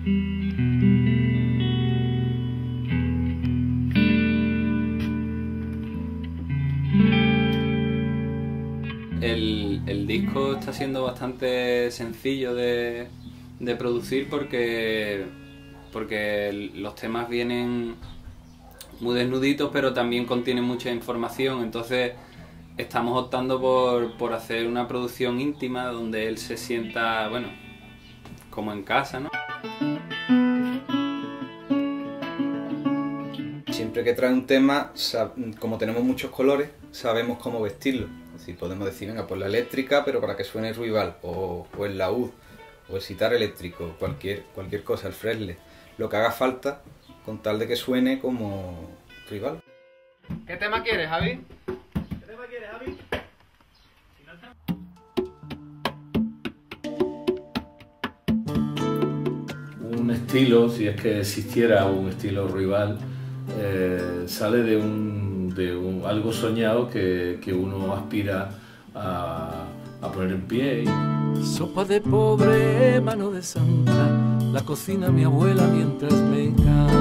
El disco está siendo bastante sencillo de producir porque los temas vienen muy desnuditos, pero también contienen mucha información. Entonces estamos optando por hacer una producción íntima donde él se sienta, bueno, como en casa, ¿no? Siempre que trae un tema, como tenemos muchos colores, sabemos cómo vestirlo. Si podemos decir, venga, pues la eléctrica, pero para que suene Ruibal, o el laúd, o el sitar eléctrico, cualquier cosa, el fretless, lo que haga falta, con tal de que suene como Ruibal. ¿Qué tema quieres, Javi? ¿Qué tema quieres, Javi? Un estilo, si es que existiera un estilo Ruibal, sale de algo soñado que uno aspira a poner en pie. Sopa de pobre, mano de santa, la cocina mi abuela mientras me canta.